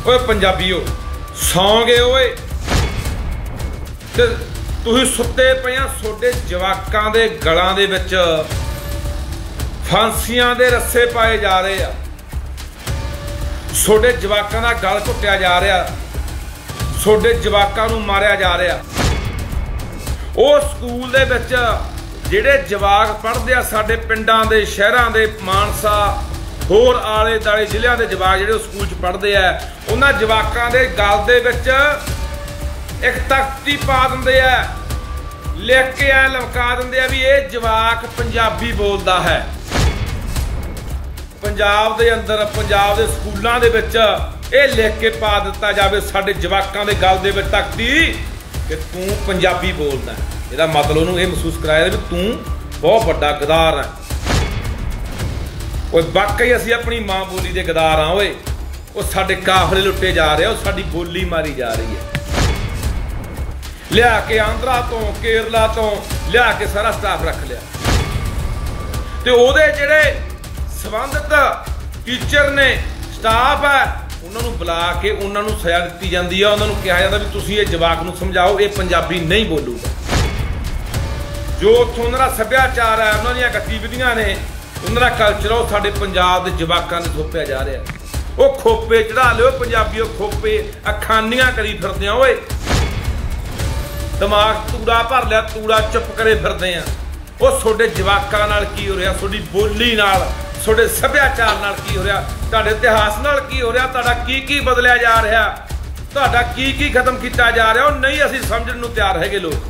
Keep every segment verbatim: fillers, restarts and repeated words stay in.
ओए पंजाबीओ सौ गए ओए ते तुसीं सुत्ते पे सोडे जवाकां दे गलां दे विच फांसियां दे रस्से पाए जा रहे आ। सोडे जवाकां दा गल घुट्टिया जा रहा, सोडे जवाकां नूं मारिया जा रहा। उस स्कूल दे विच जिहड़े जवाक पढ़दे आ साडे पिंडां दे शहरां दे मानसा होर आले दुआले जिलिਆਂ ਦੇ जवाक ਜਿਹੜੇ स्कूल च पढ़ते हैं उन्हां जवाकां दे गल दे विच एक तख्ती पा दिंदे आ, लिख के ऐ लमका दिंदे आ भी ये जवाक पंजाबी बोलदा है। पंजाब दे अंदर पंजाब दे स्कूलां दे विच ये लिख के पा दिता जावे साडे जवाकां दे गल दे विच तख्ती कि तूं पंजाबी बोलदा है। ਇਹਦਾ मतलब ਉਹਨੂੰ ਇਹ महसूस कराया भी तू बहुत बड़ा गदार है। ओए वाकई असीं अपनी माँ बोली दे गदार हाँ। ओए वो साडे काफले लुटे जा रहे, वो साडी बोली मारी जा रही है। लिया के आंध्रा तो केरला तो लिया के सारा स्टाफ रख लिया ते ओहदे जिहड़े संबंधित टीचर ने स्टाफ है उन्होंने बुला के उन्होंने सजा दी जाती है। उन्होंने कहा जाता भी तुसीं ये जवाक नूं समझाओ ये पंजाबी नहीं बोलूगा। जो उत्थों उन्होंने सभ्याचार है उन्होंने गतिविधियां ने उन्होंने कल्चर वो साडे पंजाब के जवाकां नूं थोपिया जा रहा। वो खोपे चढ़ा लियो पंजाबीओ, खोपे अखानियां करी फिरदे आ। ओए दिमाग तूड़ा भर लिया, तूड़ा चुप करे फिरदे आ। वो सोडे जवाकां नाल की हो रहा, सोडी बोली नाल सोडे सभ्याचार नाल की हो रहा, तुहाडे इतिहास नाल की हो रहा, तुहाडा की की बदलिया जा रहा, तुहाडा की की खत्म किया जा रहा। वो नहीं असीं समझण नूं तैयार हैगे लोग।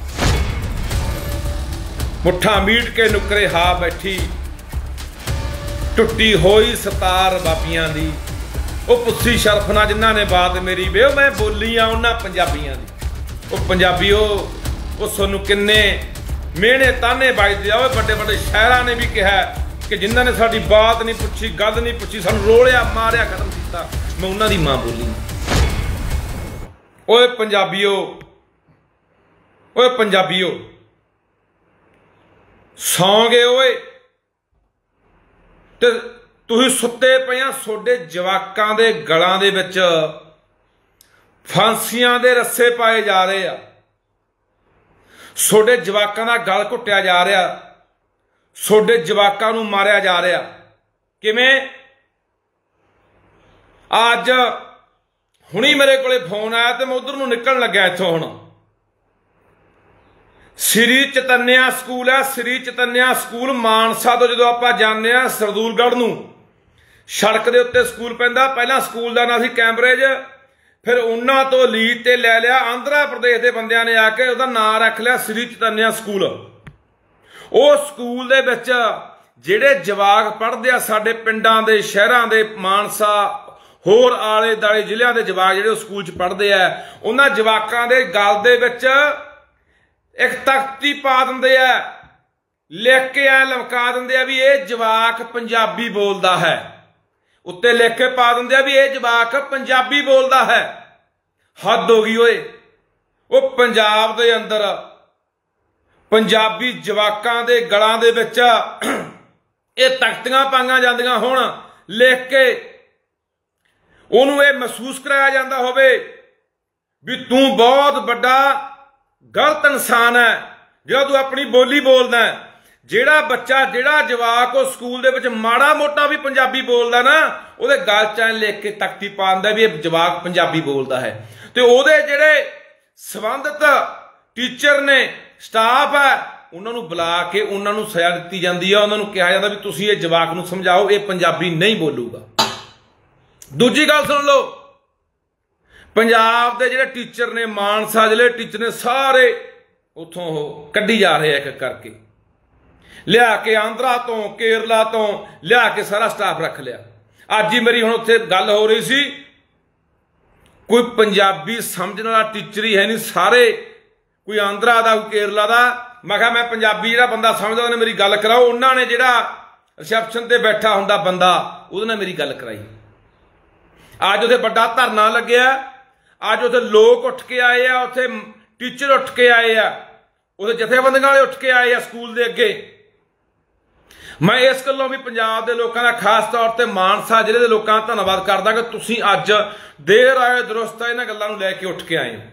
मुठा मीट के नुकरे हा बैठी टुट्टी होई सतार बाबियां दी। वो पुस्सी शरफना जिन्हां ने बात मेरी वे मैं बोली आ उन्हां पंजाबियां दी। वो पंजाबीओ वो सोनू किन्ने मेहने ताने बजदे आ। बड़े बड़े शायरां ने भी कहा कि जिन्हां ने साडी बात नहीं पुछी, गल नहीं पुछी, सानू रोलिया मारिया खत्म किया, मैं उन्हां दी मां बोली। ओए पंजाबीओ ओए पंजाबीओ सौ गए ओए ते तुसीं सुत्ते पे सोडे जवाकां दे गलां दे विच फांसियां दे रस्से पाए जा रहे आ। सोडे जवाकां दा गल घुट्टिया जा रहा, सोडे जवाकां नूं मारिया जा रहा। किवें अज हुणी मेरे कोले फोन आया तो मैं उधर नूं निकलण लग्या इत्थों। हुण श्री चैतन्या स्कूल है, श्री चैतन्या स्कूल मानसा तो जो आप जाने सरदूलगढ़ नूं सड़क के उत्ते स्कूल पैंदा। पहला स्कूल का नाम सी कैंबरेज, फिर उन्हां तो लीज ते लै लिया आंध्रा प्रदेश के बंदियां ने आके उसका नाम रख लिया श्री चैतन्या स्कूल। उस स्कूल दे विच जिहड़े जवाक पढ़दे आ साडे पिंडां दे शहरां दे मानसा होर आले दुआले जिलिਆਂ ਦੇ जवाक जिहड़े स्कूल च पढ़दे आ उन्हां जवाकां दे गल दे विच एक तख्ती पा दिंदे आ, लिख के ऐ लमका दिंदे आ भी ये जवाक पंजाबी बोलदा है। उत्ते लिख के पा दिंदे आ भी ये जवाक पंजाबी बोलदा है। हद हो गई ओए। वो पंजाब दे अंदर पंजाबी जवाकां दे गलां दे विच ये तख्तियां पाईयां जांदियां होण, लिख के उहनूं ये महसूस कराया जांदा होवे भी तू बहुत बड़ा गलत इंसान है जो तू अपनी बोली बोलदा है। जिहड़ा बच्चा जिहड़ा जवाक उस स्कूल दे विच माड़ा मोटा भी पंजाबी बोलदा ना उहदे गल च लिख के तख्ती पा दिंदा भी ये जवाक पंजाबी बोलदा है। ते उहदे जिहड़े संबंधित टीचर ने स्टाफ है उन्होंने बुला के उन्होंने सजा दी जाती है। उन्होंने कहा जाता भी तुसीं ये जवाक नूं समझाओ ये पंजाबी नहीं बोलूगा। दूजी गल सुन लो, पंजाब के जिहड़े टीचर ने मानसा जिले टीचर ने सारे उतों कड्ढी जा रहे एक करके, लिया के आंध्रा तो केरला तो लिया के सारा स्टाफ रख लिया। अज ही मेरी हुण उत्थे गल हो रही सी, कोई पंजाबी समझने वाला टीचर ही है नहीं, सारे कोई आंध्रा का कोई केरला का। मैं कहा मैं पंजाबी जिहड़ा बंदा समझदा उन्हें मेरी गल कराओ। उन्होंने जिहड़ा रिसैप्शन ते बैठा हुंदा बंदा उहदे नाल मेरी गल कराई। अज उत्थे बड़ा धरना लग्या, अज उत्थे लोग उठ के आए आ, उत्थे टीचर उठ के आए आ, उत्थे जथेबंदियां वाले उठ के आए आ स्कूल दे अगे। मैं इस गल्लों भी पंजाब के लोगों का खास तौर पर मानसा जिले के लोगों का धन्यवाद करदा कि तुसीं अज देर आए दुरुस्त आए इन्हां गल्लां नूं लैके उठ के आए हो।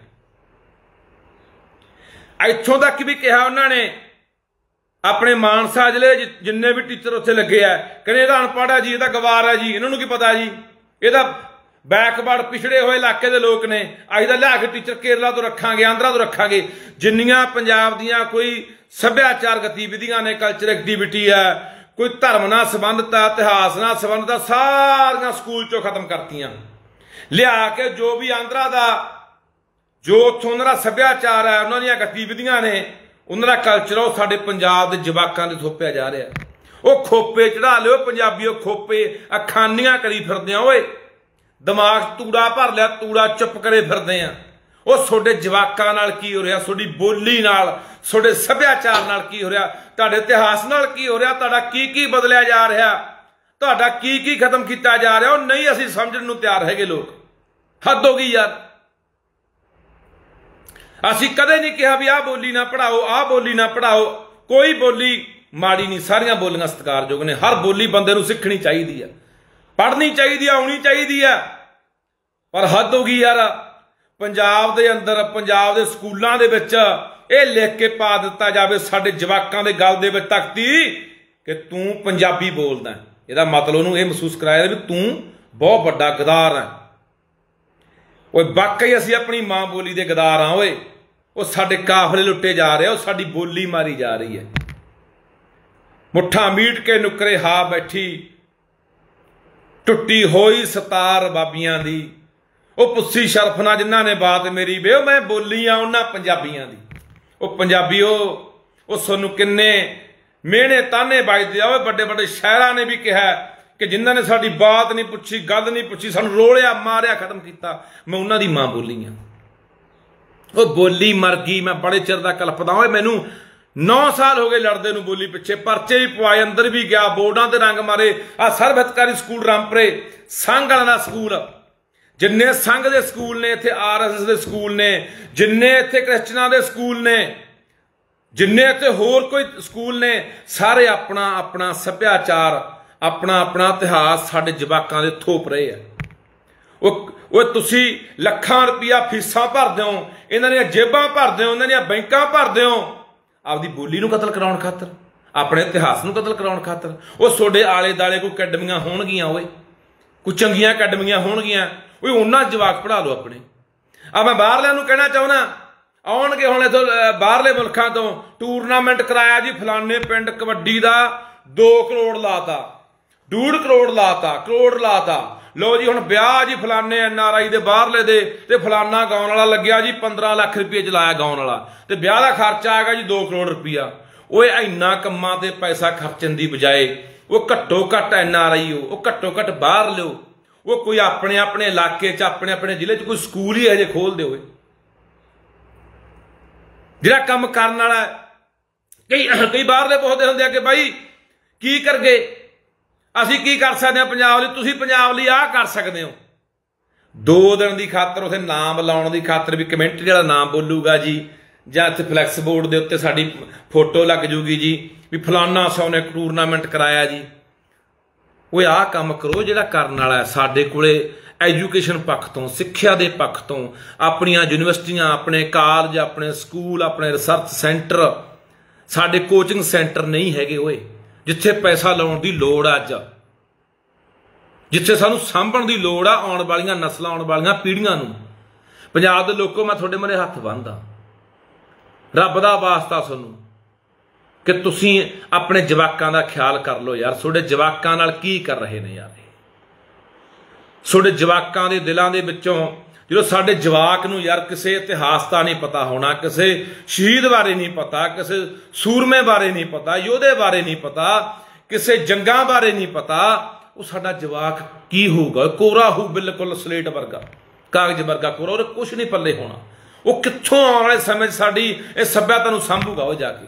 इत्थों तक भी कहा उन्होंने अपने मानसा जिले जिन्ने भी टीचर उत्थे लगे है, कहने इहदा अनपढ़ है जी, इहदा गवार है जी, इन्होंने की पता जी, इहदा बैकवर्ड पिछड़े हुए इलाके के लोग ने, असीं तां लिया के टीचर केरला तो रखांगे, आंध्रा तो रखांगे। जिन्नियां पंजाब दियां कोई सभ्याचार गतिविधियां ने, कल्चर एक्टिविटी है, कोई धर्म नाल संबंधित है, इतिहास नाल संबंधित है, सारियां स्कूल चों खत्म करतियां लिया के। जो भी आंध्रा दा जो उत्थों उन्हां दा सभ्याचार है, उन्हां दीयां गतिविधियां ने, उन्हां दा कल्चर है, साडे पंजाब दे जवाकां दे थोपिया जा रहा। वो खोपे चढ़ा लिओ पंजाबीओ, खोपे अखानियां करी फिरदे ओए, दिमाग तूड़ा भर लिया, तूड़ा चुप करे फिरदे आ। वो तुहाडे जवाकां नाल की हो रहा, तुहाडी बोली नाल, तुहाडे सभ्याचार नाल की हो रहा, तुहाडे इतिहास नाल की हो रहा, तुहाडा की की बदलिया जा रहा, तुहाडा की की खत्म किया जा रहा। वो नहीं असीं समझण नूं तैयार हैगे लोग। हद हो गई यार। असीं कदे नहीं कहा भी आ बोली ना पढ़ाओ, आ बोली ना पढ़ाओ। कोई बोली माड़ी नहीं, सारियां बोलियां सत्कारयोग ने। हर बोली बंदे नूं सीखनी चाहिदी है, पढ़नी चाहिदी है, आउणी चाहिदी है। पर हद हो गई यार। पंजाब दे अंदर, पंजाब दे स्कूलां दे विच इह लिख के पा दित्ता जावे साडे जवाकां दे गल दे विच तख्ती कि तूं पंजाबी बोलदा। इहदा मतलब उहनूं इह महसूस कराया भी तूं बहुत वड्डा गदार है। ओए वाकई असीं अपनी मां बोली दे गदार हां ओए। वो साडे काफले लुट्टे जा रहे, वो साडी बोली मारी जा रही है। मुठा मीट के नुकरे हा बैठी, टुट्टी होई सतार बाबियां दी। वो पुस्सी शरफना जिन्हां ने बात मेरी वे, मैं बोली आ उन्हां पंजाबियां दी। वो पंजाबीओ वो सोनू किन्ने मेहने ताने बजदे आ। बड़े बड़े शायरां ने भी कहा कि जिन्हां ने साडी बात नहीं पुछी, गल नहीं पुछी, सानू रोलिया मारिया खत्म किया, मैं उन्हां दी मां बोली आ। वो बोली मर गई। मैं बड़े चिर दा कल्पदा होए, मैनू नौ साल हो गए लड़दे नूं बोली पिछे, परचे भी पवाए, अंदर भी गया, बोर्डां ते रंग मारे। आ सर्व हितकारी स्कूल रामपुरे, संघ वाला दा स्कूल, जिन्ने संघ दे स्कूल ने इत्थे, आर एस एस दे स्कूल ने, जिन्ने इत्थे क्रिश्चनां दे स्कूल ने, जिन्ने इत्थे होर कोई स्कूल ने, सारे अपना अपना सभ्याचार, अपना अपना इतिहास साडे जवाकां दे थोप रहे हैं। वो तुसी लखां रुपया फीसां भरदे हो, इन्हां दीयां जेबां भरदे हो, इन्हां दीयां बैंकां भरदे हो, आपदी बोली नूं कतल कराउण खातर, अपने इतिहास नूं कतल कराउण खातर। वो तुहाडे आले दाले कोई अकैडमियां होणगियां ओए, कोई चंगियां अकैडमियां होणगियां ओए, उन्हां जवाक पढ़ा लो अपने। आ मैं बाहरलियां नूं कहना चाहुंदा, आउणगे हुण इत्थों बाहरले मुल्खां तो टूरनामेंट कराया जी फलाने पिंड कबड्डी दा दो करोड़ लाता, डेढ़ करोड़ लाता, करोड़ लाता। लो जी हुण ब्याह जी फलाने एन आर आई दे बाहरले दे ते फलाना गाउण वाला लग्या जी पंद्रह लाख रुपये च लाया गाउण वाला, ते ब्याह दा खर्चा आ गया जी दो करोड़ रुपया। ओए इन्ना कम्मां ते पैसा खर्चण दी बजाए वो घट्टो घट्ट एन आर आई हो, वो घट्टो घट्ट बाहर लो, वो कोई अपने अपने इलाके च, अपने अपने जिले च कोई स्कूल ही अजे खोल दे जिहड़ा काम करन वाला। कई कई बाहरले पुछदे हुंदे आ कि भाई की करगे, असीं की कर सकते हैं पंजाब लई, तुसीं पंजाब लई आह कर सकते हो। दो दिन की खातर उसे नाम लाउण की खातर भी कमेंट जिहड़ा नाम बोलूगा जी, जां इत्थे फ्लैक्स बोर्ड के उत्ते साडी फोटो लग जूगी जी भी फलाना सौ ने टूरनामेंट कराया जी। वो आह काम करो जिहड़ा करन वाला है। साडे कोले एजुकेशन पक्ष तो, सिक्ख्या के पक्ष तो, अपनियां यूनिवर्सिटियां, अपने कालज, अपने स्कूल, अपने रिसर्च सेंटर, साडे कोचिंग सेंटर नहीं हैगे ओए, जिथे पैसा लाउण दी लोड़ अज, जिथे सानू सांभण दी लोड़ आ आउण वालियां नस्लां, आउण वालियां पीढ़ियां नूं। पंजाब दे लोको मैं तुहाडे मूहरे हत्थ बन्नदा, रब दा वास्ता सुनो कि तुसीं अपने जवाकां दा ख्याल कर लो यार। तुहाडे जवाकां नाल की कर रहे ने यार, तुहाडे जवाकां दे दिलां दे विचों जो साडे जवाक नूं यार किसी इतिहास का नहीं पता होना, किसी शहीद बारे नहीं पता, किसी सूरमे बारे नहीं पता, योधे बारे नहीं पता, किसी जंगां बारे नहीं पता, वो साडा जवाक की होगा? कोरा हो, बिल्कुल स्लेट वर्गा, कागज वर्गा कोरा, और कुछ नहीं पल्ले होना। वो कित्थों आने वाले समय साडी इस सभ्यता नूं संभूगा वो जाके।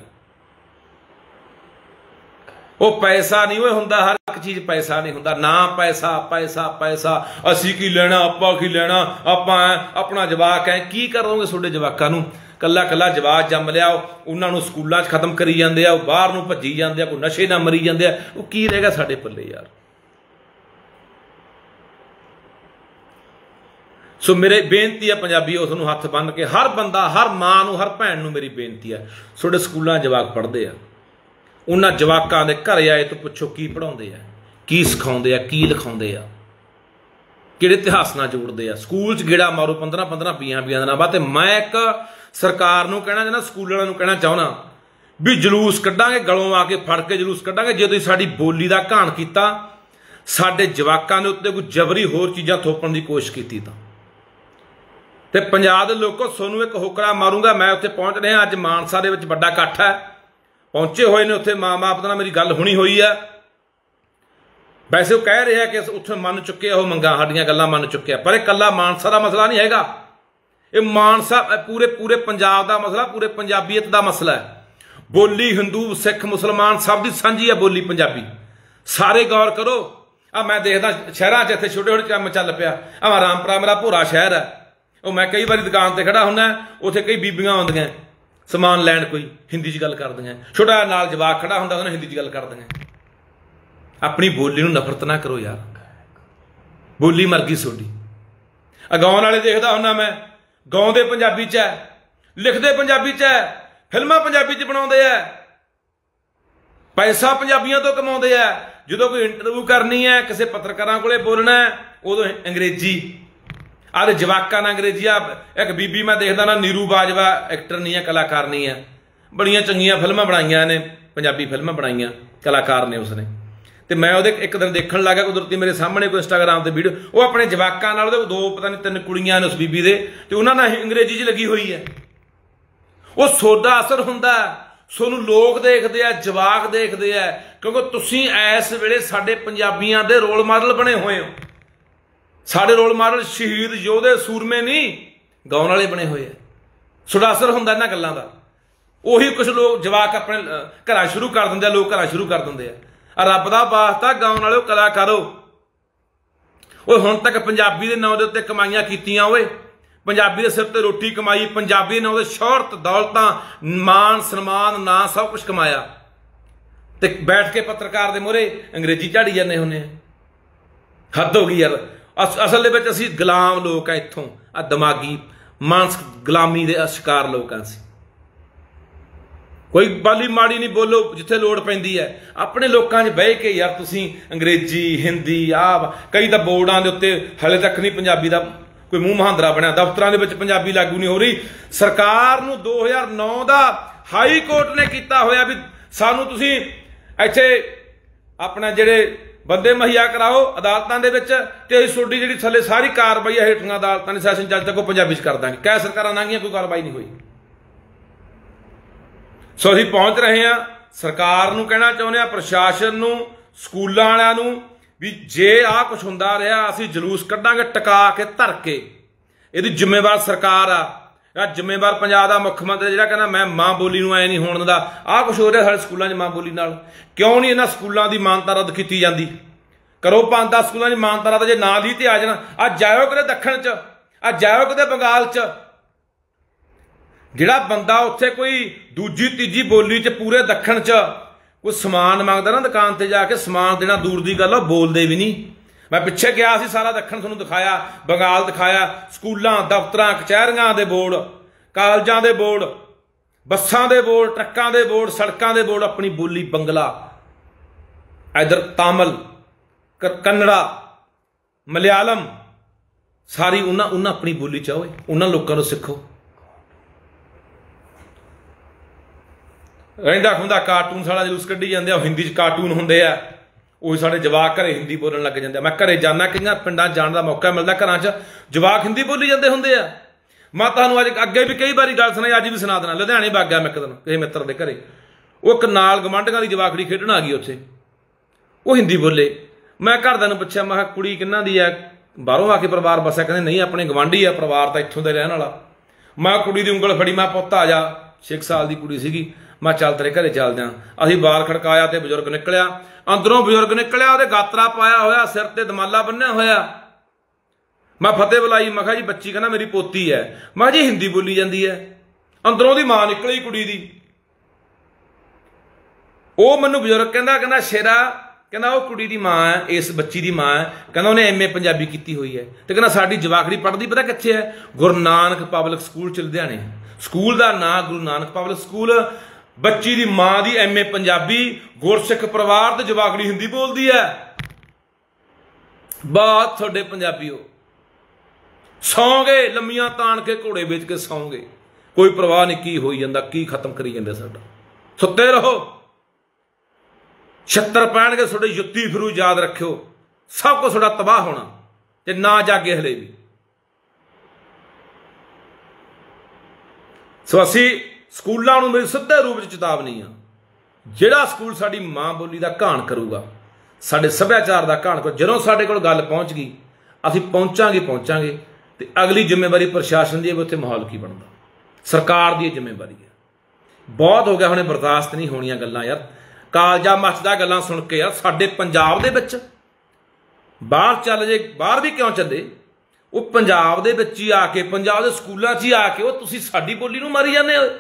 वो पैसा नहीं वो हुंदा, हर एक चीज़ पैसा नहीं हुंदा, ना पैसा पैसा पैसा, असी की लेना, आपा की लेना, आपा है अपना जवाक है, की करोगे? तुहाडे जवाकां नूं ਕੱਲਾ ਕੱਲਾ ਜਵਾਕ ਜੰਮ ਲਿਆ, ਉਹਨਾਂ ਨੂੰ ਸਕੂਲਾਂ 'ਚ ਖਤਮ ਕਰੀ ਜਾਂਦੇ ਆ, ਉਹ ਬਾਹਰ ਨੂੰ ਭੱਜੀ ਜਾਂਦੇ ਆ, ਕੋਈ ਨਸ਼ੇ ਨਾਲ ਮਰੀ ਜਾਂਦੇ ਆ। ਉਹ ਕੀ ਰਹੇਗਾ ਸਾਡੇ ਪੱਲੇ ਯਾਰ। ਸੋ ਮੇਰੇ ਬੇਨਤੀ ਆ ਪੰਜਾਬੀ ਉਸ ਨੂੰ ਹੱਥ ਬੰਨ੍ਹ ਕੇ, ਹਰ ਬੰਦਾ, ਹਰ ਮਾਂ ਨੂੰ, ਹਰ ਭੈਣ ਨੂੰ ਮੇਰੀ ਬੇਨਤੀ ਆ, ਤੁਹਾਡੇ ਸਕੂਲਾਂ ਜਵਾਕ ਪੜ੍ਹਦੇ ਆ, ਉਹਨਾਂ ਜਵਾਕਾਂ ਦੇ ਘਰੇ ਆਏ ਤੋਂ ਪੁੱਛੋ ਕੀ ਪੜ੍ਹਾਉਂਦੇ ਆ, ਕੀ ਸਿਖਾਉਂਦੇ ਆ, ਕੀ ਲਿਖਾਉਂਦੇ ਆ, ਕਿਹੜੇ ਇਤਿਹਾਸ ਨਾਲ ਜੋੜਦੇ ਆ। ਸਕੂਲ 'ਚ ਗੇੜਾ ਮਾਰੋ ਪੰਦਰਾਂ ਪੰਦਰਾਂ ਵੀਹਾਂ ਵੀਹਾਂ ਦਿਨਾਂ ਬਾਅਦ। ਤੇ ਮੈਂ ਇੱਕ ਸਰਕਾਰ ਨੂੰ ਕਹਿਣਾ ਚਾਹੁੰਦਾ, ਸਕੂਲ ਵਾਲਿਆਂ ਨੂੰ ਕਹਿਣਾ ਚਾਹੁੰਦਾ ਵੀ ਜਲੂਸ ਕੱਢਾਂਗੇ, ਗਲੋਂ ਆ ਕੇ ਫੜ ਕੇ ਜਲੂਸ ਕੱਢਾਂਗੇ ਜੇ ਤੁਸੀਂ ਸਾਡੀ ਬੋਲੀ ਦਾ ਘਾਣ ਕੀਤਾ, ਸਾਡੇ ਜਵਾਕਾਂ ਦੇ ਉੱਤੇ ਕੋਈ ਜਬਰੀ ਹੋਰ ਚੀਜ਼ਾਂ ਥੋਪਣ ਦੀ ਕੋਸ਼ਿਸ਼ ਕੀਤੀ ਤਾਂ। ਤੇ ਪੰਜਾਬ ਦੇ ਲੋਕੋ, ਤੁਹਾਨੂੰ ਇੱਕ ਹੋਕਰਾ ਮਾਰੂੰਗਾ। ਮੈਂ ਉੱਥੇ ਪਹੁੰਚ ਰਿਹਾ ਅੱਜ, ਮਾਨਸਾ ਦੇ ਵਿੱਚ ਵੱਡਾ ਇਕੱਠ ਹੈ, ਪਹੁੰਚੇ ਹੋਏ ਨੇ ਉੱਥੇ ਮਾਂ ਬਾਪ ਨਾਲ ਮੇਰੀ ਗੱਲ ਹੋਣੀ ਹੋਈ ਆ। ਵੈਸੇ ਉਹ ਕਹਿ ਰਿਹਾ ਕਿ ਉੱਥੇ ਮੰਨ ਚੁੱਕੇ ਆ, ਉਹ ਮੰਗਾਂ ਸਾਡੀਆਂ ਗੱਲਾਂ ਮੰਨ ਚੁੱਕੇ ਆ, ਪਰ ਇਹ ਇਕੱਲਾ ਮਾਨਸਾ ਦਾ ਮਸਲਾ ਨਹੀਂ ਹੈਗਾ, ਇਹ ਮਾਨਸਾ ਪੂਰੇ ਪੂਰੇ ਪੰਜਾਬ ਦਾ ਮਸਲਾ, ਪੂਰੇ ਪੰਜਾਬੀਅਤ ਦਾ ਮਸਲਾ ਹੈ। ਬੋਲੀ ਹਿੰਦੂ ਸਿੱਖ ਮੁਸਲਮਾਨ ਸਭ ਦੀ ਸਾਂਝੀ ਹੈ ਬੋਲੀ ਪੰਜਾਬੀ। ਸਾਰੇ ਗੌਰ ਕਰੋ। ਆ ਮੈਂ ਦੇਖਦਾ ਸ਼ਹਿਰਾਂ 'ਚ ਇੱਥੇ ਛੋਟੇ ਛੋਟੇ ਕੰਮ ਚੱਲ ਪਿਆ। ਆ ਰਾਮਪੁਰਾ ਮੇਰਾ ਭੋਰਾ ਸ਼ਹਿਰ ਹੈ, ਉਹ ਮੈਂ ਕਈ ਵਾਰੀ ਦੁਕਾਨ ਤੇ ਖੜਾ ਹੁੰਦਾ, ਉੱਥੇ ਕਈ ਬੀਬੀਆਂ ਆਉਂਦੀਆਂ ਸਮਾਨ ਲੈਣ, ਕੋਈ ਹਿੰਦੀ 'ਚ ਗੱਲ ਕਰਦੀਆਂ, ਛੋਟਾ ਨਾਲ ਜਵਾਕ ਖੜਾ ਹੁੰਦਾ ਉਹਨੇ ਹਿੰਦੀ 'ਚ ਗੱਲ ਕਰਦੀਆਂ। ਆਪਣੀ ਬੋਲੀ ਨੂੰ ਨਫ਼ਰਤ ਨਾ ਕਰੋ ਯਾਰ, ਬੋਲੀ ਮਰ ਗਈ ਤੁਹਾਡੀ। ਅਗਾਉਣ ਵਾਲੇ ਦੇਖਦਾ ਹੁੰਦਾ ਮੈਂ, ਗਾਉਂਦੇ ਪੰਜਾਬੀ 'ਚ ਹੈ, ਲਿਖਦੇ ਪੰਜਾਬੀ 'ਚ ਹੈ, ਫਿਲਮਾਂ ਪੰਜਾਬੀ 'ਚ ਬਣਾਉਂਦੇ ਆ, ਪੈਸਾ ਪੰਜਾਬੀਆਂ ਤੋਂ ਕਮਾਉਂਦੇ ਆ। ਜਦੋਂ ਕੋਈ ਇੰਟਰਵਿਊ ਕਰਨੀ ਹੈ, ਕਿਸੇ ਪੱਤਰਕਾਰਾਂ ਕੋਲੇ ਬੋਲਣਾ, ਉਦੋਂ ਅੰਗਰੇਜ਼ੀ। ਆਹ ਜਵਾਕਾਂ ਨਾਲ ਅੰਗਰੇਜ਼ੀ। ਆ ਇੱਕ ਬੀਬੀ ਮੈਂ ਦੇਖਦਾ ਨਾ, ਨੀਰੂ ਬਾਜਵਾ, ਐਕਟਰ ਨਹੀਂ ਹੈ, ਕਲਾਕਾਰ ਨਹੀਂ ਹੈ, ਬੜੀਆਂ ਚੰਗੀਆਂ ਫਿਲਮਾਂ ਬਣਾਈਆਂ ਨੇ, ਪੰਜਾਬੀ ਫਿਲਮਾਂ ਬਣਾਈਆਂ, ਕਲਾਕਾਰ ਨੇ ਉਸਨੇ। ਤੇ ਮੈਂ ਉਹਦੇ ਇੱਕ ਦਿਨ ਦੇਖਣ ਲੱਗਾ, ਕੁਦਰਤੀ ਮੇਰੇ ਸਾਹਮਣੇ ਕੋਈ ਇੰਸਟਾਗ੍ਰਾਮ ਤੇ ਵੀਡੀਓ, ਉਹ ਆਪਣੇ ਜਵਾਕਾਂ ਨਾਲ, ਉਹਦੇ ਦੋ ਪਤਾ ਨਹੀਂ ਤਿੰਨ ਕੁੜੀਆਂ ਨੇ ਉਸ ਬੀਬੀ ਦੇ, ਤੇ ਉਹਨਾਂ ਨਾਲ ਅੰਗਰੇਜ਼ੀ 'ਚ ਲੱਗੀ ਹੋਈ ਹੈ। ਉਹ ਸੋਡਾ ਅਸਰ ਹੁੰਦਾ, ਤੁਹਾਨੂੰ ਲੋਕ ਦੇਖਦੇ ਆ, ਜਵਾਕ ਦੇਖਦੇ ਆ, ਕਿਉਂਕਿ ਤੁਸੀਂ ਇਸ ਵੇਲੇ ਸਾਡੇ ਪੰਜਾਬੀਆਂ ਦੇ ਰੋਲ ਮਾਡਲ ਬਣੇ ਹੋਏ ਹੋ। ਸਾਡੇ ਰੋਲ ਮਾਡਲ ਸ਼ਹੀਦ ਯੋਧੇ ਸੂਰਮੇ ਨਹੀਂ, ਗਾਉਣ ਵਾਲੇ ਬਣੇ ਹੋਏ ਆ। ਤੁਹਾਡਾ ਅਸਰ ਹੁੰਦਾ ਇਹਨਾਂ ਗੱਲਾਂ ਦਾ। ਉਹੀ ਕੁਛ ਲੋਕ ਜਵਾਕ ਆਪਣੇ ਘਰਾਂ ਸ਼ੁਰੂ ਕਰ ਦਿੰਦੇ ਆ, ਲੋਕ ਘਰਾਂ ਸ਼ੁਰੂ ਕਰ ਦਿੰਦੇ ਆ। ਰੱਬ ਦਾ ਵਾਸਤਾ ਗਾਉਣ ਵਾਲਿਓ, ਕਲਾਕਾਰੋ, ਉਹ ਹੁਣ ਤੱਕ ਪੰਜਾਬੀ ਦੇ ਨਾਂ ਦੇ ਉੱਤੇ ਕਮਾਈਆਂ ਕੀਤੀਆਂ, ਓਏ ਪੰਜਾਬੀ ਦੇ ਸਿਰ ਤੇ ਰੋਟੀ ਕਮਾਈ, ਪੰਜਾਬੀ ਦੇ ਨਾਂ ਦੇ ਸ਼ੌਹਰਤ, ਦੌਲਤਾਂ, ਮਾਣ ਸਨਮਾਨ, ਨਾਂ ਸਭ ਕੁਛ ਕਮਾਇਆ, ਤੇ ਬੈਠ ਕੇ ਪੱਤਰਕਾਰ ਦੇ ਮੂਹਰੇ ਅੰਗਰੇਜ਼ੀ ਝਾੜੀ ਜਾਂਦੇ ਹੁੰਦੇ ਆ। ਹੱਦ ਹੋ ਗਈ ਯਾਰ। ਅਸ ਅਸਲ ਦੇ ਵਿੱਚ ਅਸੀਂ ਗੁਲਾਮ ਲੋਕ ਆ, ਇੱਥੋਂ ਆ ਦਿਮਾਗੀ ਮਾਨਸਿਕ ਗੁਲਾਮੀ ਦੇ ਸ਼ਿਕਾਰ ਲੋਕ ਆ ਅਸੀਂ। ਕੋਈ ਬਾਲੀ ਮਾੜੀ ਨਹੀਂ ਬੋਲੋ ਜਿੱਥੇ ਲੋੜ ਪੈਂਦੀ ਹੈ। ਆਪਣੇ ਲੋਕਾਂ 'ਚ ਬਹਿ ਕੇ ਯਾਰ ਤੁਸੀਂ ਅੰਗਰੇਜ਼ੀ, ਹਿੰਦੀ, ਆਹ ਕਈ ਤਾਂ ਬੋਰਡਾਂ ਦੇ ਉੱਤੇ ਹਲੇ ਤੱਕ ਨਹੀਂ ਪੰਜਾਬੀ ਦਾ ਕੋਈ ਮੂੰਹ ਮਹਾਂਦਰਾ ਬਣਿਆ, ਦਫ਼ਤਰਾਂ ਦੇ ਵਿੱਚ ਪੰਜਾਬੀ ਲਾਗੂ ਨਹੀਂ ਹੋ ਰਹੀ। ਸਰਕਾਰ ਨੂੰ ਦੋ ਹਜ਼ਾਰ ਨੌ ਦਾ ਹਾਈ ਕੋਰਟ ਨੇ ਕੀਤਾ ਹੋਇਆ ਵੀ ਸਾਨੂੰ ਤੁਸੀਂ ਇੱਥੇ ਆਪਣਾ ਜਿਹੜੇ ਬੰਦੇ ਮੁਹੱਈਆ ਕਰਾਓ ਅਦਾਲਤਾਂ ਦੇ ਵਿੱਚ, ਤੇ ਅਸੀਂ ਤੁਹਾਡੀ ਜਿਹੜੀ ਥੱਲੇ ਸਾਰੀ ਕਾਰਵਾਈ ਹੈ ਹੇਠਲੀਆਂ ਅਦਾਲਤਾਂ ਨੇ, ਸੈਸ਼ਨ ਜੱਜ ਤੱਕ ਉਹ ਪੰਜਾਬੀ 'ਚ ਕਰ ਦਾਂਗੇ। ਕਈ ਸਰਕਾਰਾਂ ਲੰਘੀਆਂ, ਕੋਈ ਕਾਰਵਾਈ ਨਹੀਂ ਹੋਈ। ਸੋ ਅਸੀਂ ਪਹੁੰਚ ਰਹੇ ਹਾਂ, ਸਰਕਾਰ ਨੂੰ ਕਹਿਣਾ ਚਾਹੁੰਦੇ ਹਾਂ, ਪ੍ਰਸ਼ਾਸਨ ਨੂੰ, ਸਕੂਲਾਂ ਵਾਲਿਆਂ ਨੂੰ, ਵੀ ਜੇ ਆਹ ਕੁਛ ਹੁੰਦਾ ਰਿਹਾ ਅਸੀਂ ਜਲੂਸ ਕੱਢਾਂਗੇ ਟਿਕਾ ਕੇ ਧਰ ਕੇ। ਇਹਦੀ ਜ਼ਿੰਮੇਵਾਰ ਸਰਕਾਰ ਆ, ਆ ਜ਼ਿੰਮੇਵਾਰ ਪੰਜਾਬ ਦਾ ਮੁੱਖ ਮੰਤਰੀ ਜਿਹੜਾ ਕਹਿੰਦਾ ਮੈਂ ਮਾਂ ਬੋਲੀ ਨੂੰ ਐ ਨਹੀਂ ਹੋਣ ਦਿੰਦਾ। ਆਹ ਕੁਛ ਹੋ ਰਿਹਾ ਸਾਡੇ ਸਕੂਲਾਂ 'ਚ ਮਾਂ ਬੋਲੀ ਨਾਲ। ਕਿਉਂ ਨਹੀਂ ਇਹਨਾਂ ਸਕੂਲਾਂ ਦੀ ਮਾਨਤਾ ਰੱਦ ਕੀਤੀ ਜਾਂਦੀ? ਕਰੋ ਪੰਜ ਦਸ ਸਕੂਲਾਂ 'ਚ ਮਾਨਤਾ ਰੱਦ, ਜੇ ਨਾ ਲਈ ਤੇ ਆ ਜਾਣਾ। ਅੱਜ ਜਾਇਓ ਕਿਤੇ ਦੱਖਣ 'ਚ, ਅੱਜ ਜਾਇਓ ਕਿਤੇ ਬੰਗਾਲ 'ਚ, ਜਿਹੜਾ ਬੰਦਾ ਉੱਥੇ ਕੋਈ ਦੂਜੀ ਤੀਜੀ ਬੋਲੀ 'ਚ ਪੂਰੇ ਦੱਖਣ 'ਚ ਕੋਈ ਸਮਾਨ ਮੰਗਦਾ ਨਾ ਦੁਕਾਨ ਤੇ ਜਾ ਕੇ, ਸਮਾਨ ਦੇਣਾ ਦੂਰ ਦੀ ਗੱਲ, ਉਹ ਬੋਲਦੇ ਵੀ ਨਹੀਂ। ਮੈਂ ਪਿੱਛੇ ਗਿਆ ਸੀ, ਸਾਰਾ ਦੱਖਣ ਤੁਹਾਨੂੰ ਦਿਖਾਇਆ, ਬੰਗਾਲ ਦਿਖਾਇਆ, ਸਕੂਲਾਂ, ਦਫ਼ਤਰਾਂ, ਕਚਹਿਰੀਆਂ ਦੇ ਬੋਰਡ, ਕਾਲਜਾਂ ਦੇ ਬੋਰਡ, ਬੱਸਾਂ ਦੇ ਬੋਰਡ, ਟਰੱਕਾਂ ਦੇ ਬੋਰਡ, ਸੜਕਾਂ ਦੇ ਬੋਰਡ, ਆਪਣੀ ਬੋਲੀ ਬੰਗਲਾ, ਇਧਰ ਤਾਮਿਲ, ਕੰਨੜਾ, ਮਲਿਆਲਮ, ਸਾਰੀ ਉਹਨਾਂ ਉਹਨਾਂ ਆਪਣੀ ਬੋਲੀ 'ਚ ਹੋਏ। ਉਹਨਾਂ ਲੋਕਾਂ ਨੂੰ ਸਿੱਖੋ। ਰਹਿੰਦਾ ਖੁੰਦਾ ਕਾਰਟੂਨ ਸਾਲਾ ਜਲੂਸ ਕੱਢੀ ਜਾਂਦੇ ਆ, ਉਹ ਹਿੰਦੀ 'ਚ ਕਾਰਟੂਨ ਹੁੰਦੇ ਆ, ਉਹੀ ਸਾਡੇ ਜਵਾਕ ਘਰੇ ਹਿੰਦੀ ਬੋਲਣ ਲੱਗ ਜਾਂਦੇ ਆ। ਮੈਂ ਘਰੇ ਜਾਂਦਾ, ਕਈਆਂ ਪਿੰਡਾਂ ਜਾਣ ਦਾ ਮੌਕਾ ਮਿਲਦਾ, ਘਰਾਂ 'ਚ ਜਵਾਕ ਹਿੰਦੀ ਬੋਲੀ ਜਾਂਦੇ ਹੁੰਦੇ ਆ। ਮੈਂ ਤੁਹਾਨੂੰ ਅੱਜ ਅੱਗੇ ਵੀ ਕਈ ਵਾਰੀ ਗੱਲ ਸੁਣਾਈ, ਅੱਜ ਵੀ ਸੁਣਾ ਦੇਣਾ। ਲੁਧਿਆਣੇ ਵਗ ਗਿਆ ਮੈਂ ਇੱਕ ਦਿਨ ਕਿਸੇ ਮਿੱਤਰ ਦੇ ਘਰੇ, ਉਹ ਇੱਕ ਨਾਲ ਗਵਾਂਢੀਆਂ ਦੀ ਜਵਾਕੜੀ ਖੇਡਣ ਆ ਗਈ ਉੱਥੇ, ਉਹ ਹਿੰਦੀ ਬੋਲੇ। ਮੈਂ ਘਰਦਿਆਂ ਨੂੰ ਪੁੱਛਿਆ, ਮੈਂ ਕਿਹਾ ਕੁੜੀ ਕਿਹਨਾਂ ਦੀ ਆ, ਬਾਹਰੋਂ ਆ ਕੇ ਪਰਿਵਾਰ ਬਸਿਆ? ਕਹਿੰਦੇ ਨਹੀਂ ਆਪਣੇ ਗਵਾਂਢੀ ਆ, ਪਰਿਵਾਰ ਤਾਂ ਇੱਥੋਂ ਦਾ ਰਹਿਣ ਵਾਲਾ। ਮੈਂ ਕੁੜੀ ਦੀ ਉਂਗਲ ਫੜੀ, ਮੈਂ ਪੁੱਤ ਆ ਜਾ। ਛੇ ਸਾਲ ਦੀ ਕੁੜੀ ਸੀਗੀ। ਮੈਂ ਚੱਲ ਤੇਰੇ ਘਰੇ ਚੱਲਦੇ ਹਾਂ। ਅਸੀਂ ਬਾਹਰ ਖੜਕਾਇਆ ਤੇ ਬਜ਼ੁਰਗ ਨਿਕਲਿਆ, ਅੰਦਰੋਂ ਬਜ਼ੁਰਗ ਨਿਕਲਿਆ, ਉਹਦੇ ਗਾਤਰਾ ਪਾਇਆ ਹੋਇਆ, ਸਿਰ ਤੇ ਦਮਾਲਾ ਬੰਨਿਆ ਹੋਇਆ। ਮੈਂ ਫਤਿਹ ਬੁਲਾਈ, ਮੈਂ ਕਿਹਾ ਜੀ ਬੱਚੀ ਕਹਿੰਦਾ ਮੇਰੀ ਪੋਤੀ ਹੈ। ਮੈਂ ਕਿਹਾ ਜੀ ਹਿੰਦੀ ਬੋਲੀ ਜਾਂਦੀ ਹੈ। ਅੰਦਰੋਂ ਦੀ ਮਾਂ ਨਿਕਲੀ ਕੁੜੀ ਦੀ। ਉਹ ਮੈਨੂੰ ਬਜ਼ੁਰਗ ਕਹਿੰਦਾ ਕਹਿੰਦਾ ਸ਼ੇਰਾ ਕਹਿੰਦਾ ਉਹ ਕੁੜੀ ਦੀ ਮਾਂ ਹੈ, ਇਸ ਬੱਚੀ ਦੀ ਮਾਂ ਹੈ, ਕਹਿੰਦਾ ਉਹਨੇ ਐਮ ਏ ਪੰਜਾਬੀ ਕੀਤੀ ਹੋਈ ਹੈ ਤੇ ਕਹਿੰਦਾ ਸਾਡੀ ਜਵਾਕੜੀ ਪੜ੍ਹਦੀ ਪਤਾ ਕਿੱਥੇ ਹੈ? ਗੁਰੂ ਨਾਨਕ ਪਬਲਿਕ ਸਕੂਲ ਚ ਲੁਧਿਆਣੇ। ਸਕੂਲ ਦਾ ਨਾਂ ਗੁਰੂ ਨਾਨਕ ਪਬਲਿਕ ਸਕੂਲ। ਬੱਚੀ ਦੀ ਮਾਂ ਦੀ ਐਮ ਏ ਪੰਜਾਬੀ, ਗੁਰਸਿੱਖ ਪਰਿਵਾਰ ਤੇ ਜਵਾਕੜੀ ਹਿੰਦੀ ਬੋਲਦੀ ਹੈ। ਬਾਤ ਤੁਹਾਡੇ ਪੰਜਾਬੀਓ ਸੌਂਗੇ ਲੰਮੀਆਂ ਤਾਣ ਕੇ ਘੋੜੇ ਵੇਚ ਕੇ ਸੌਂਗੇ, ਕੋਈ ਪਰਵਾਹ ਨਹੀਂ ਕੀ ਹੋਈ ਜਾਂਦਾ, ਕੀ ਖਤਮ ਕਰੀ ਜਾਂਦੇ ਸਾਡਾ। ਸੁੱਤੇ ਰਹੋ, ਛੱਤਰ ਪੈਣਗੇ ਤੁਹਾਡੇ ਜੁੱਤੀ ਫਿਰੂ, ਯਾਦ ਰੱਖਿਓ ਸਭ ਕੁਝ ਤੁਹਾਡਾ ਤਬਾਹ ਹੋਣਾ ਤੇ ਨਾ ਜਾਗੇ ਹਲੇ ਵੀ। ਸੋ ਅਸੀਂ ਸਕੂਲਾਂ ਨੂੰ ਮੇਰੀ ਸਿੱਧੇ ਰੂਪ ਚ ਚੇਤਾਵਨੀ ਆ, ਜਿਹੜਾ ਸਕੂਲ ਸਾਡੀ ਮਾਂ ਬੋਲੀ ਦਾ ਘਾਣ ਕਰੂਗਾ, ਸਾਡੇ ਸੱਭਿਆਚਾਰ ਦਾ ਘਾਣ ਕਰੂਗਾ, ਜਦੋਂ ਸਾਡੇ ਕੋਲ ਗੱਲ ਪਹੁੰਚ ਗਈ ਅਸੀਂ ਪਹੁੰਚਾਂਗੇ ਪਹੁੰਚਾਂਗੇ ਤੇ ਅਗਲੀ ਜ਼ਿੰਮੇਵਾਰੀ ਪ੍ਰਸ਼ਾਸਨ ਦੀ ਹੈ ਵੀ ਉੱਥੇ ਮਾਹੌਲ ਕੀ ਬਣਦਾ, ਸਰਕਾਰ ਦੀ ਇਹ ਜ਼ਿੰਮੇਵਾਰੀ ਹੈ। ਬਹੁਤ ਹੋ ਗਿਆ ਹੁਣੇ, ਬਰਦਾਸ਼ਤ ਨਹੀਂ ਹੋਣੀਆਂ ਗੱਲਾਂ ਯਾਰ, ਕਾਲਜਾ ਮੱਚਦਾ ਗੱਲਾਂ ਸੁਣ ਕੇ ਯਾਰ। ਸਾਡੇ ਪੰਜਾਬ ਦੇ ਵਿੱਚ ਬਾਹਰ ਚੱਲ ਜੇ, ਬਾਹਰ ਵੀ ਕਿਉਂ ਚੱਲੇ, ਉਹ ਪੰਜਾਬ ਦੇ ਵਿੱਚ ਹੀ ਆ ਕੇ, ਪੰਜਾਬ ਦੇ ਸਕੂਲਾਂ 'ਚ ਹੀ ਆ ਕੇ ਉਹ ਤੁਸੀਂ ਸਾਡੀ ਬੋਲੀ ਨੂੰ ਮਾਰੀ ਜਾਂਦੇ ਹੋ।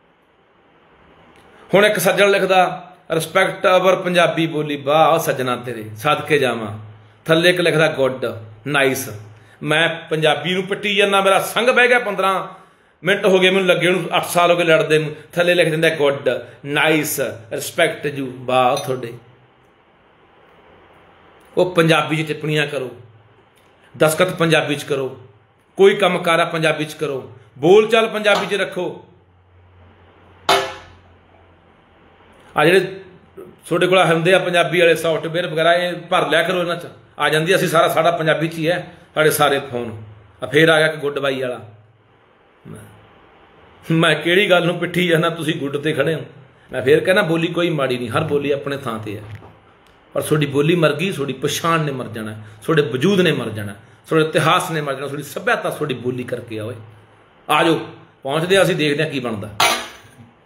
ਹੁਣ ਇੱਕ ਸੱਜਣ ਲਿਖਦਾ ਰਿਸਪੈਕਟ ਅਵਰ ਪੰਜਾਬੀ ਬੋਲੀ, ਵਾਹ ਸੱਜਣਾ ਤੇਰੇ ਸਦਕੇ ਜਾਵਾਂ। ਥੱਲੇ ਇੱਕ ਲਿਖਦਾ ਗੁੱਡ ਨਾਈਸ। ਮੈਂ ਪੰਜਾਬੀ ਨੂੰ ਪਿੱਟੀ ਜਾਂਦਾ, ਮੇਰਾ ਸੰਗ ਬਹਿ ਗਿਆ, ਪੰਦਰਾਂ ਮਿੰਟ ਹੋ ਗਏ ਮੈਨੂੰ ਲੱਗੇ ਉਹਨੂੰ, ਅੱਠ ਸਾਲ ਹੋ ਗਏ ਲੜਦੇ ਨੂੰ। ਥੱਲੇ ਲਿਖ ਦਿੰਦਾ ਗੁੱਡ ਨਾਈਸ ਰਿਸਪੈਕਟ ਯੂ, ਵਾਹ ਤੁਹਾਡੇ। ਉਹ ਪੰਜਾਬੀ 'ਚ ਟਿੱਪਣੀਆਂ ਕਰੋ, ਦਸਖਤ ਪੰਜਾਬੀ 'ਚ ਕਰੋ, ਕੋਈ ਕੰਮ ਕਾਰਾ ਪੰਜਾਬੀ 'ਚ ਕਰੋ, ਬੋਲ ਚਾਲ ਪੰਜਾਬੀ 'ਚ ਰੱਖੋ। ਆ ਜਿਹੜੇ ਤੁਹਾਡੇ ਕੋਲ ਹੁੰਦੇ ਆ ਪੰਜਾਬੀ ਵਾਲੇ ਸੌਫਟਵੇਅਰ ਵਗੈਰਾ, ਇਹ ਭਰ ਲਿਆ ਕਰੋ, ਇਹਨਾਂ 'ਚ ਆ ਜਾਂਦੀ। ਅਸੀਂ ਸਾਰਾ ਸਾਡਾ ਪੰਜਾਬੀ 'ਚ ਹੀ ਹੈ ਸਾਡੇ ਸਾਰੇ ਫੋਨ। ਆ ਫੇਰ ਆ ਗਿਆ ਕਿ ਗੁੱਡ ਬਾਈ ਵਾਲਾ। ਮੈਂ ਕਿਹੜੀ ਗੱਲ ਨੂੰ ਪਿੱਠੀ ਜਾਂਦਾ, ਤੁਸੀਂ ਗੁੱਡ ਤੇ ਖੜੇ ਹੋ। ਮੈਂ ਫੇਰ ਕਹਿੰਦਾ ਬੋਲੀ ਕੋਈ ਮਾੜੀ ਨਹੀਂ, ਹਰ ਬੋਲੀ ਆਪਣੇ ਥਾਂ ਤੇ ਹੈ, ਪਰ ਤੁਹਾਡੀ ਬੋਲੀ ਮਰ ਗਈ, ਤੁਹਾਡੀ ਪਛਾਣ ਨੇ ਮਰ ਜਾਣਾ, ਤੁਹਾਡੇ ਵਜੂਦ ਨੇ ਮਰ ਜਾਣਾ, ਤੁਹਾਡੇ ਇਤਿਹਾਸ ਨੇ ਮਰ ਜਾਣਾ, ਤੁਹਾਡੀ ਸੱਭਿਅਤਾ ਤੁਹਾਡੀ ਬੋਲੀ ਕਰਕੇ ਆ। ਓਏ ਆ ਜਾਓ, ਪਹੁੰਚਦੇ ਆ, ਅਸੀਂ ਦੇਖਦੇ ਹਾਂ ਕੀ ਬਣਦਾ।